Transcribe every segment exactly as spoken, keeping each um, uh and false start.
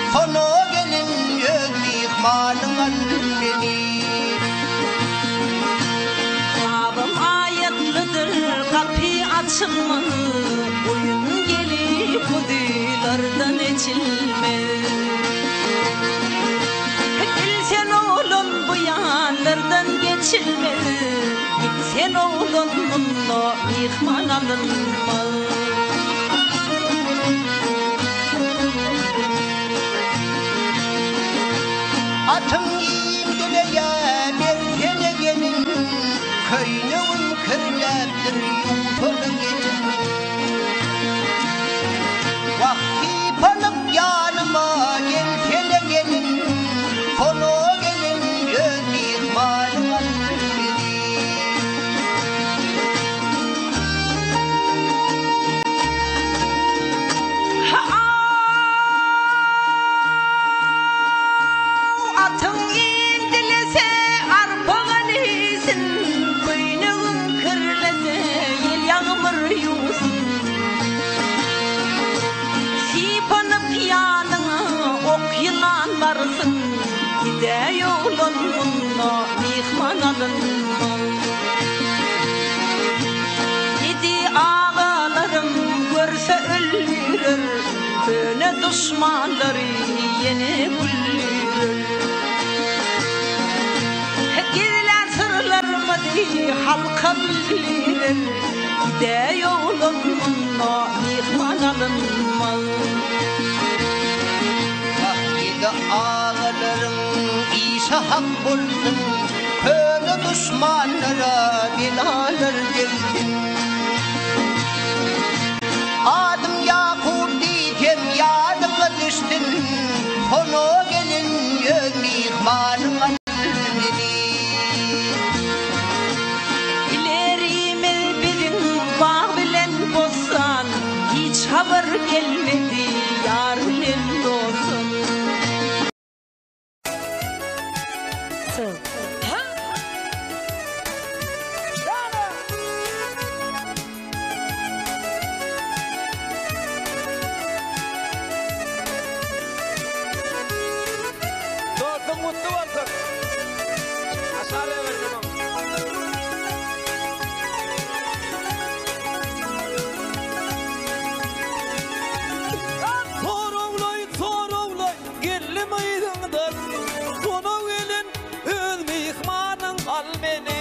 Sonu gelin öz mihmanın almeni. Babam ayetlidir kapı açılmalı, oyun gelip bu düğlerden içilmez. Gilsen oğlum bu yanlardan geçilmez, gilsen oğlum bununla mihman alınmaz. Atın yiyim dileye bir tene gelin, köyünün kırleptir yutunu geçin. Vakti panıp yanıma gel tene gelin, konu gelin göz mihmanı almeni. Atın indilese arpağan isin, kuyunun kırlese yel yağmur yusun. Sipanıp yanına ok yılan varsın, gide yolun bununla mihman alınma. Yedi ağalarım görse öldürür, öne düşmanları yeni güldürür. Gizler sırlarımı diye halka bildirir, gide yolun bununla mihman alınmaz. Vakti ağalarım iyisi hak bulsun, köle düşmanlara belalar gelsin. Adım Yakup diyeceğim yadıma düştün, konu gelin göz mihmanın almeni. İlerimiz bizim bağ bilen bozsan, hiç haber gelmedi yar bilen olsun. Dostum mutlu olsun. Aşağıya ver tamam. Sorumlay sorumlay gelli meydandan, konu gelin öz mihmanın almeni.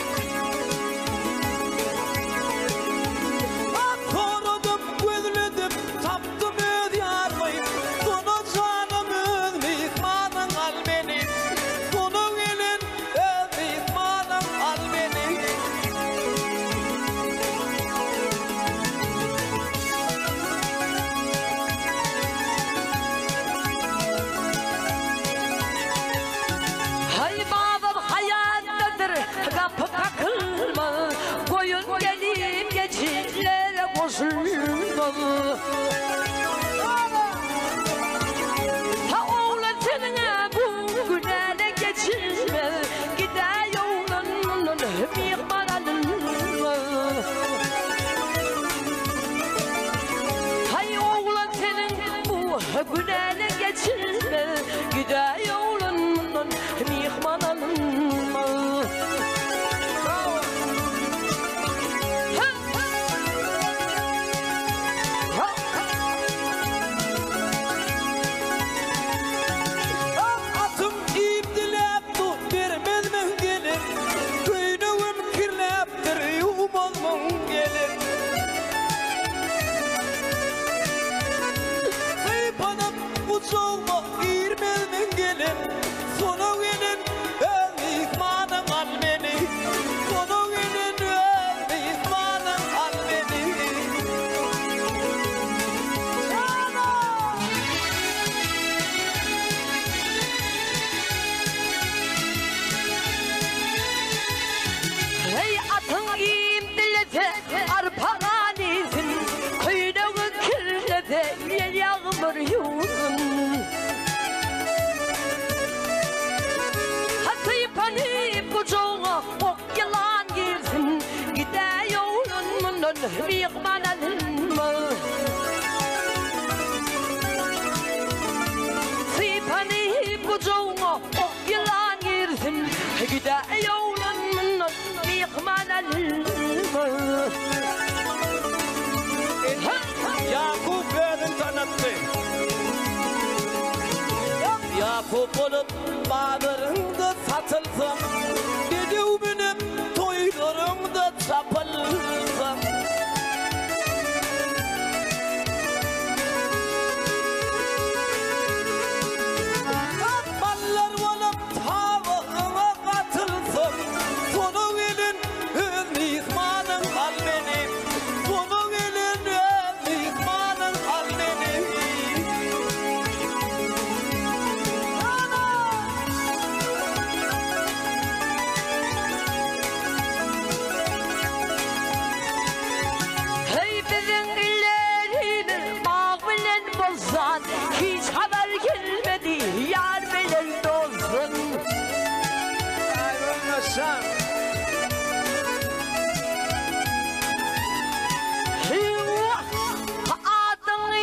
Korudum gözledim taptım öz yarmayı, konu canım öz mihmanın almeni. Konu gelin öz mihmanın almeni. Hay babam hayattadır kapı kakılma, koyun gelip geçirlere koşulma. Ha oğlan seninle bu günlere geçirme, gider yolunun mihman alınma. Hay oğlan senin bu günlere geçirme, gider yolunun mihman alınma. Atım ip dileptu vermez mi gelir, köyünün kirleptir yumaz mı gelir. Kıypanıp uçağıma girmez mi gelir, sonu gelin öz mihmanın almeni. Sonu gelin öz mihmanın almeni. Hey atın imdilete arpağan isin, kuyruğu kirlete yel yağmur yuğun. Yakup olup bağlarında satılsam, dedev benim toylarımda çapılsam. Mallar olup tavağına katılsam, sonu gelin öz mihmanın al beni, sonu gelin öz mihmanın al beni. Hey bizim illerini bağ bilen bozan, hiç haber gelmedi yar bilen dostun. Ayrılmasan. Eyvah! Adın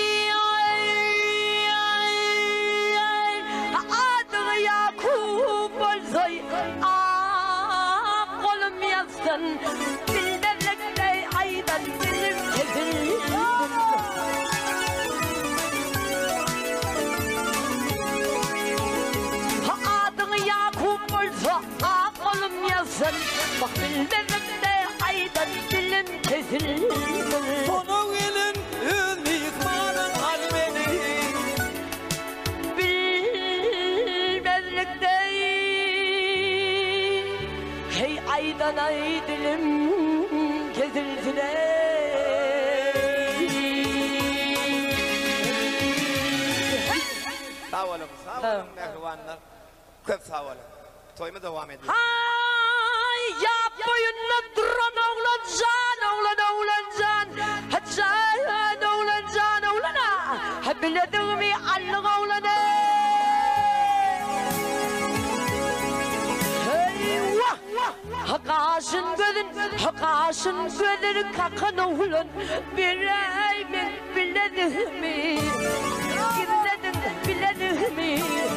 adın Yakup olsay, ah kolum yazsın, bilmemlekte aydan dilim kesilsin. Adın Yakup olsa, ah kolum yazsın, bak bilmemlekte aydan dilim kesilsin. Sonu gelin öz mihmanın al beni. Bilmezlikte hey aydan ay dilim kesilsin Sağ olun, sağ olun mehribanlar. Köp sağ olun. Toyma devam ediyor. Hay ya boyunla duran oğlan can oğlan oğlan can can oğlan can oğlana ha biledimi Allah oğlana eyvah ha kaşın gözün ha kaşın gözün kakan oğlan bir aymen biledimi girdin biledimi.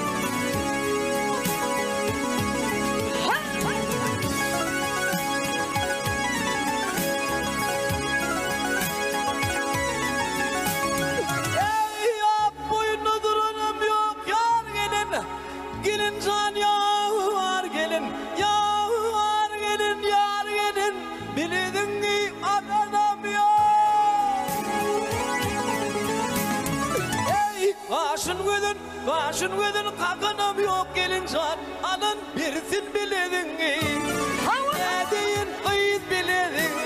Gelin can yar gelin, yar gelin, yar gelin, bilidin ki adanam yok. Ey kaşın gözün, kaşın gözün kakanam yok gelin can, anın birsin bilidin ki, ne deyin kıyız bilidin.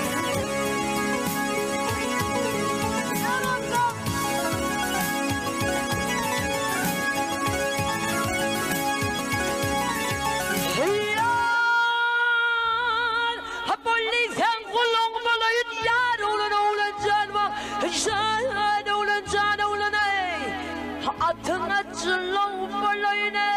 Can oğlan can oğlan ey atına çılın balayına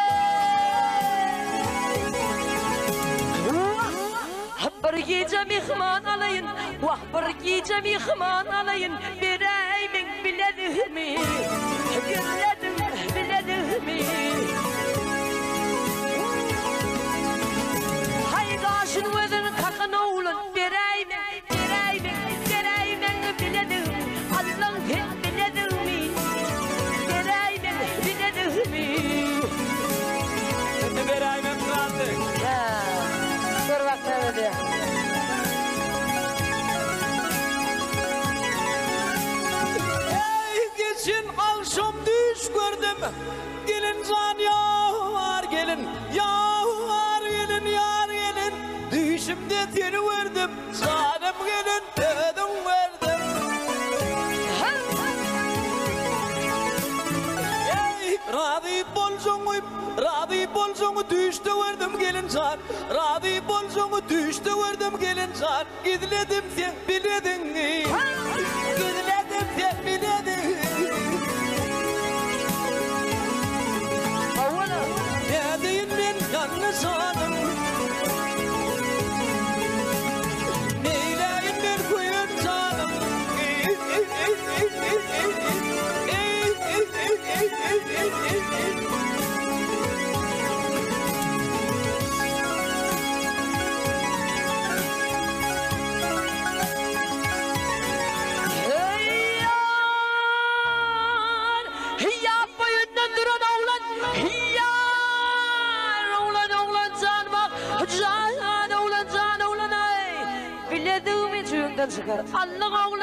bir gece mihman alayın vah bir gece mihman alayın bir aymen biledimi biledim biledimi hay kaşın gözün kakan oğlan bir aymen bir aymen bir aymen biledim Allah hep biledimi bir aymen biledimi. Şimdi bir aymen kaldı. Ya dur bakalım diye. Ey geçin akşam düş gördüm, gelin can yar gelin, yar gelin, yar gelin, düşümde seni verdim, canım gelin dedim verdim. Ey radip bolsoğu, radip bolsoğu düştü verdim gelin can, radip bolsoğu düştü verdim gelin can, gizledim sen biledin, gizledim sen biledin. Ne deyin ben yalnız hanım, neyleyim ben kuyun canım. Hey Gülden çıkar. Allah oğlum.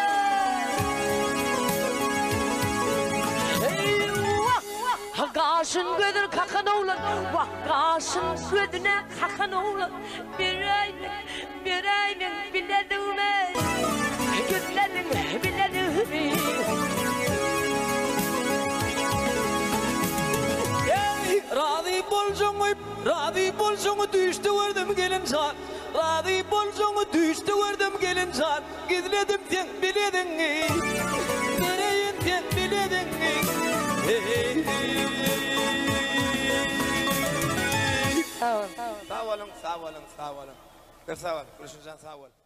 Eyvah. Kaşın gödür kakan oğlan. Vah kaşın gödüne kakan oğlan. Bir aynen, bir aynen biledim ben. Gülledim biledim. Radhi bolşoğu, radhi bolşoğu düştü vurdum gelin can. Radhi bolşoğu düştü vurdum gelin can. Gizledim sen biledin. Nereyin sen biledin. Sağ ol. Sağ olun, sağ olun, sağ olun. Sağ olun, Gülşen sağ olun.